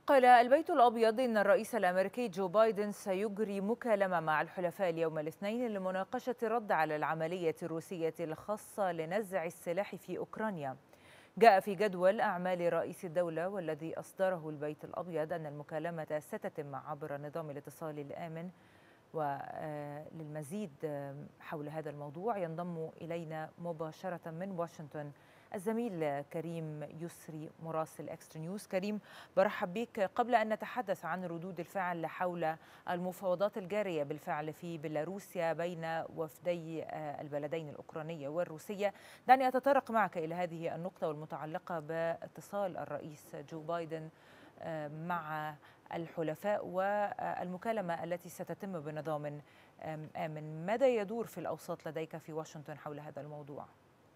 قال البيت الأبيض إن الرئيس الأمريكي جو بايدن سيجري مكالمة مع الحلفاء اليوم الاثنين لمناقشة الرد على العملية الروسية الخاصة لنزع السلاح في أوكرانيا. جاء في جدول أعمال رئيس الدولة والذي أصدره البيت الأبيض أن المكالمة ستتم عبر نظام الاتصال الآمن. وللمزيد حول هذا الموضوع ينضم إلينا مباشرة من واشنطن الزميل كريم يسري مراسل إكسترا نيوز. كريم، برحب بك. قبل أن نتحدث عن ردود الفعل حول المفاوضات الجارية بالفعل في بيلاروسيا بين وفدي البلدين الأوكرانية والروسية، دعني أتطرق معك إلى هذه النقطة والمتعلقة باتصال الرئيس جو بايدن مع الحلفاء والمكالمة التي ستتم بنظام آمن. ماذا يدور في الأوساط لديك في واشنطن حول هذا الموضوع؟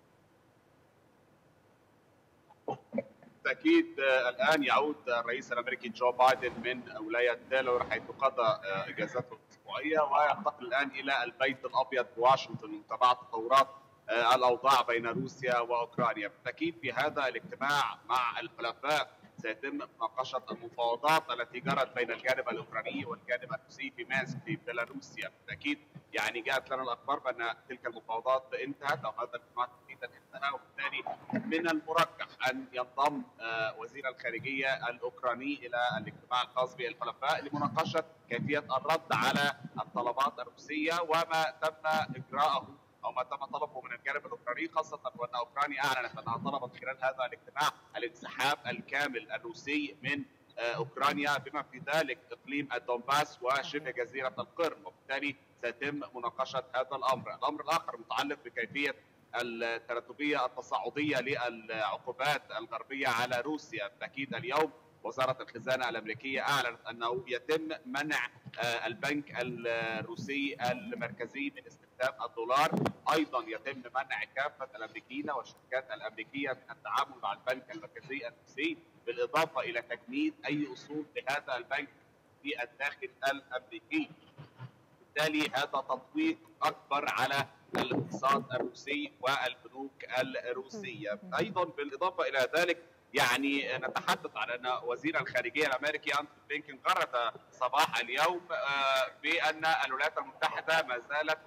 بالتأكيد الآن يعود الرئيس الأمريكي جو بايدن من ولاية ديلور حيث قضى إجازته الأسبوعية، وينتقل الآن إلى البيت الأبيض بواشنطن لمتابعة تطورات الأوضاع بين روسيا وأوكرانيا. بالتأكيد في هذا الاجتماع مع الحلفاء سيتم مناقشة المفاوضات التي جرت بين الجانب الأوكراني والجانب الروسي في مينسك في بيلاروسيا. بالتأكيد يعني جاءت لنا الأخبار بأن تلك المفاوضات انتهت أو هذا الاجتماع تحديدا انتهى، وبالتالي من المرجح أن ينضم وزير الخارجية الأوكراني إلى الاجتماع الخاص بالحلفاء لمناقشة كيفية الرد على الطلبات الروسية وما تم إجراءه أو ما تم طلبه من الجانب الأوكراني، خاصة وأن أوكرانيا أعلنت أنها طلبت خلال هذا الاجتماع الانسحاب الكامل الروسي من أوكرانيا بما في ذلك إقليم الدونباس وشبه جزيرة القرم، وبالتالي سيتم مناقشة هذا الأمر. الأمر الآخر متعلق بكيفية التراتبية التصاعدية للعقوبات الغربية على روسيا. بالتأكيد اليوم وزارة الخزانة الأمريكية أعلنت أنه يتم منع البنك الروسي المركزي من استخدام الدولار، أيضا يتم منع كافة الأمريكيين والشركات الأمريكية من التعامل مع البنك المركزي الروسي، بالإضافة إلى تجنيد أي أصول لهذا البنك في الداخل الأمريكي. بالتالي هذا تطويق أكبر على الاقتصاد الروسي والبنوك الروسية. أيضا بالإضافة إلى ذلك يعني نتحدث عن أن وزير الخارجية الأمريكي أنتوني بلينكن غرد صباح اليوم بأن الولايات المتحدة ما زالت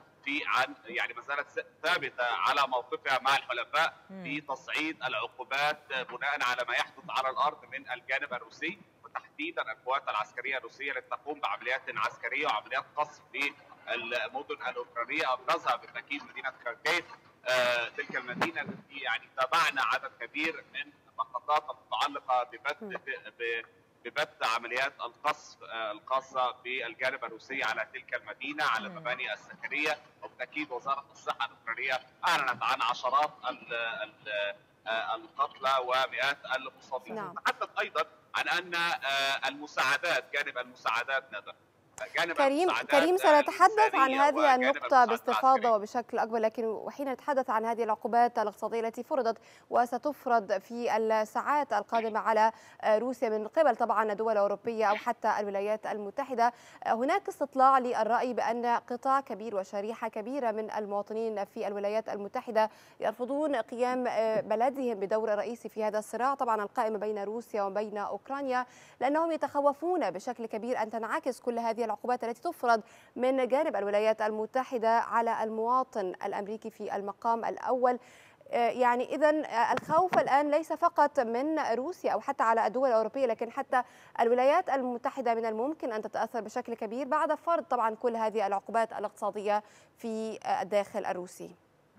ما زالت ثابتة على موقفها مع الحلفاء في تصعيد العقوبات بناء على ما يحدث على الأرض من الجانب الروسي، وتحديدا القوات العسكرية الروسية التي تقوم بعمليات عسكرية وعمليات قصف في المدن الأوكرانية، أبرزها بالتأكيد مدينة خاركيف. تلك المدينة التي يعني تابعنا عدد كبير من المحطات المتعلقة ببث عمليات القصف الخاصة بالجانب الروسي على تلك المدينة، على المباني السكنية. وبالتأكيد وزارة الصحة الأوكرانية أعلنت عن عشرات القتلى ومئات المصابين. نتحدث أيضا عن أن المساعدات، جانب المساعدات نذر كريم سنتحدث عن هذه النقطة باستفاضة وبشكل أكبر، لكن وحين نتحدث عن هذه العقوبات الاقتصادية التي فرضت وستفرض في الساعات القادمة على روسيا من قبل طبعا الدول الأوروبية أو حتى الولايات المتحدة، هناك استطلاع للرأي بأن قطاع كبير وشريحة كبيرة من المواطنين في الولايات المتحدة يرفضون قيام بلدهم بدور رئيسي في هذا الصراع طبعا القائم بين روسيا وبين أوكرانيا، لأنهم يتخوفون بشكل كبير أن تنعكس كل هذه العقوبات التي تفرض من جانب الولايات المتحدة على المواطن الأمريكي في المقام الأول. يعني إذن الخوف الآن ليس فقط من روسيا أو حتى على الدول الأوروبية، لكن حتى الولايات المتحدة من الممكن أن تتأثر بشكل كبير بعد فرض طبعا كل هذه العقوبات الاقتصادية في الداخل الروسي.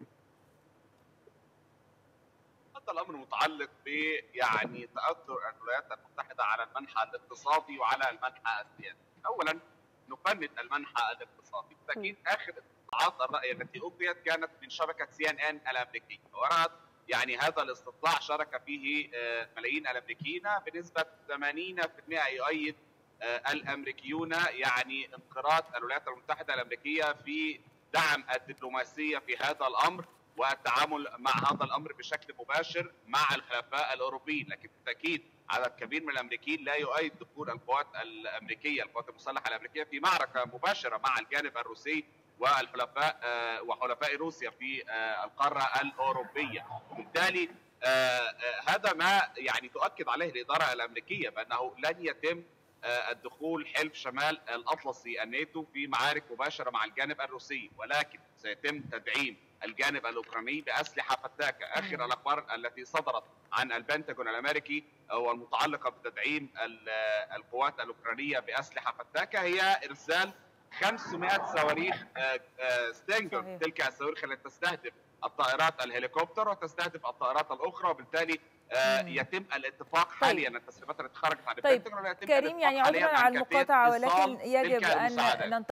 هذا الأمر متعلق يعني تأثر الولايات المتحدة على المنحى الاقتصادي وعلى المنحى السياسي. أولا نفند المنحى الاقتصادي. بالتأكيد آخر استطلاعات الرأي التي أجريت كانت من شبكة CNN الأمريكية، ورأت يعني هذا الاستطلاع شارك فيه ملايين الأمريكيين بنسبة 80% يؤيد الأمريكيون يعني انقراض الولايات المتحدة الأمريكية في دعم الدبلوماسية في هذا الأمر والتعامل مع هذا الأمر بشكل مباشر مع الحلفاء الأوروبيين. لكن بالتأكيد عدد كبير من الأمريكيين لا يؤيد دخول القوات الأمريكية، القوات المسلحة الأمريكية في معركة مباشرة مع الجانب الروسي والحلفاء وحلفاء روسيا في القارة الأوروبية. وبالتالي هذا ما يعني تؤكد عليه الإدارة الأمريكية بأنه لن يتم الدخول حلف شمال الأطلسي الناتو في معارك مباشرة مع الجانب الروسي، ولكن سيتم تدعيم الجانب الأوكراني بأسلحة فتاكة. آخر الأخبار التي صدرت عن البنتاغون الأمريكي والمتعلقة بتدعيم القوات الأوكرانية بأسلحة فتاكة هي إرسال 500 صواريخ ستينجر، تلك الصواريخ التي تستهدف الطائرات الهليكوبتر وتستهدف الطائرات الأخرى، وبالتالي يتم الاتفاق حاليا. التسريبات التي خرجت عن البنتاغون كريم، يعني عذرا على المقاطعة ولكن يجب أن